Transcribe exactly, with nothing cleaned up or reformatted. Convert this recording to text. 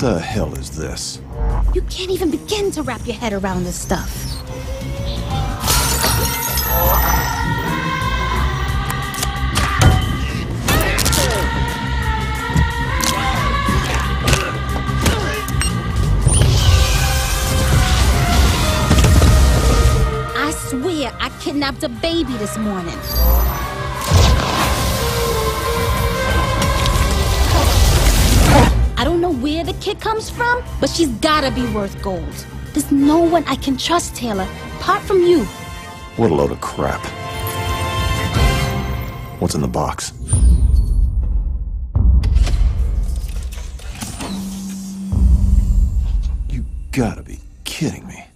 the hell is this? You can't even begin to wrap your head around this stuff. I swear I kidnapped a baby this morning. I don't know where the kid comes from, but she's gotta be worth gold. There's no one I can trust, Taylor, apart from you. What a load of crap. What's in the box? You gotta be kidding me.